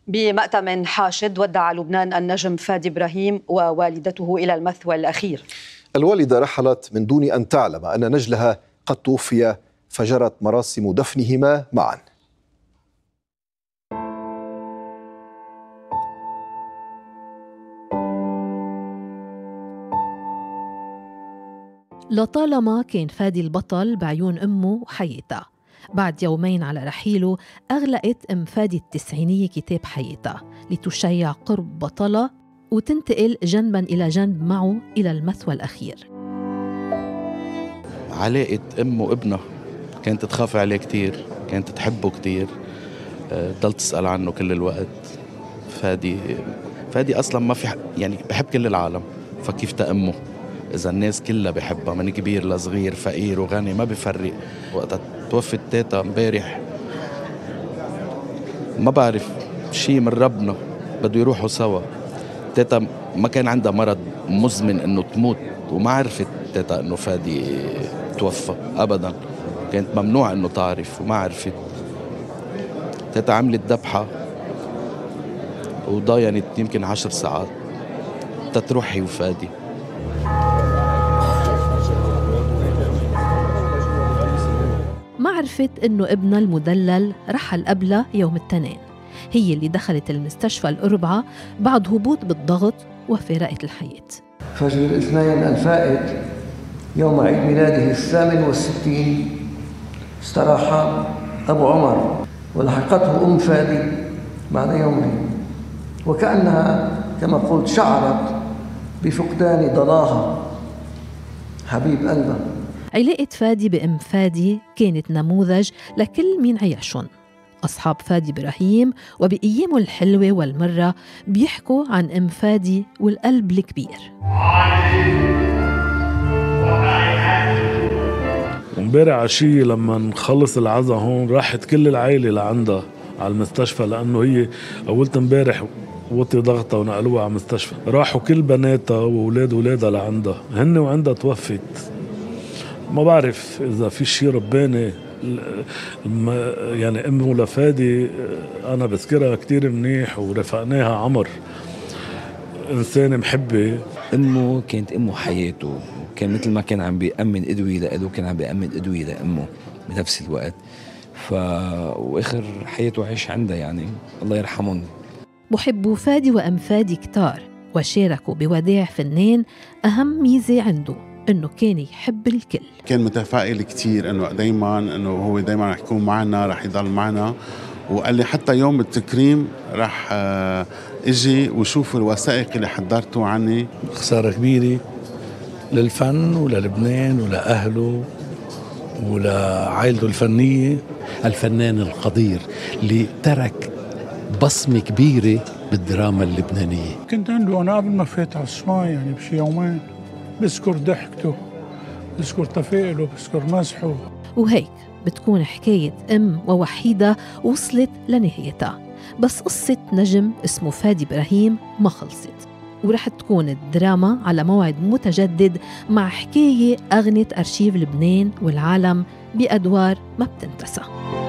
بمأتم حاشد ودع لبنان النجم فادي إبراهيم ووالدته إلى المثوى الأخير. الوالدة رحلت من دون أن تعلم أن نجلها قد توفي، فجرت مراسم دفنهما معا. لطالما كان فادي البطل بعيون أمه وحياتها. بعد يومين على رحيله أغلقت أم فادي التسعينية كتاب حياتها لتشيع قرب بطلة وتنتقل جنباً إلى جنب معه إلى المثوى الأخير. علاقة أم وابنها كانت تخاف عليه كتير، كانت تحبه كتير، ضل تسأل عنه كل الوقت. فادي أصلاً ما في يعني بحب كل العالم، فكيف تأمه إذا الناس كلها بحبها من كبير لصغير فقير وغني ما بفرق. وقت توفت تيتا امبارح ما بعرف شيء من ربنا بده يروحوا سوا. تيتا ما كان عندها مرض مزمن انه تموت، وما عرفت تيتا انه فادي توفى ابدا، كانت ممنوع انه تعرف وما عرفت. تيتا عملت ذبحة وضاينت يمكن 10 ساعات تتروح هي وفادي. ما عرفت إنه ابنها المدلل رحل قبلها يوم الاثنين. هي اللي دخلت المستشفى الأربعة بعد هبوط بالضغط وفارقت الحياة. فجر الاثنين الفائت يوم عيد ميلاده 68 استراح أبو عمر، ولحقته أم فادي بعد يومين، وكأنها كما قلت شعرت بفقدان ضلاها حبيب قلبها. علاقة فادي بأم فادي كانت نموذج لكل مين عيشون. أصحاب فادي إبراهيم وبأيامه الحلوة والمرة بيحكوا عن أم فادي والقلب الكبير. امبارح عشية لما نخلص العزا هون راحت كل العائلة لعندها على المستشفى، لأنه هي أولت امبارح وطي ضغطها ونقلوها على المستشفى. راحوا كل بناتها وولادها لعندها، هن وعندها توفت. ما بعرف إذا في شيء رباني يعني أمه لفادي أنا بذكرها كتير منيح ورفقناها عمر، إنسانة محبة. أمه كانت أمه حياته، كان مثل ما كان عم بيأمن أدوية لأله كان عم بيأمن أدوية لأمه بنفس الوقت. وآخر حياته عيش عندها، يعني الله يرحمهم. محبو فادي وأم فادي كتار، وشاركوا بوداع فنان. أهم ميزة عنده إنه كان يحب الكل، كان متفائل كتير إنه هو دايما رح يكون معنا، رح يضل معنا. وقال لي حتى يوم التكريم رح اجي وشوف الوثائق اللي حضرته عني. خسارة كبيرة للفن وللبنان ولأهله ولعائلته الفنية. الفنان القدير اللي ترك بصمة كبيرة بالدراما اللبنانية. كنت عنده أنا قبل ما فات على السماء يعني بشي يومين، بذكر ضحكته، بذكر تفاؤله، بذكر مزحه. وهيك بتكون حكاية أم ووحيدة وصلت لنهايتها. بس قصة نجم اسمه فادي إبراهيم ما خلصت، ورح تكون الدراما على موعد متجدد مع حكاية أغنت أرشيف لبنان والعالم بأدوار ما بتنتسى.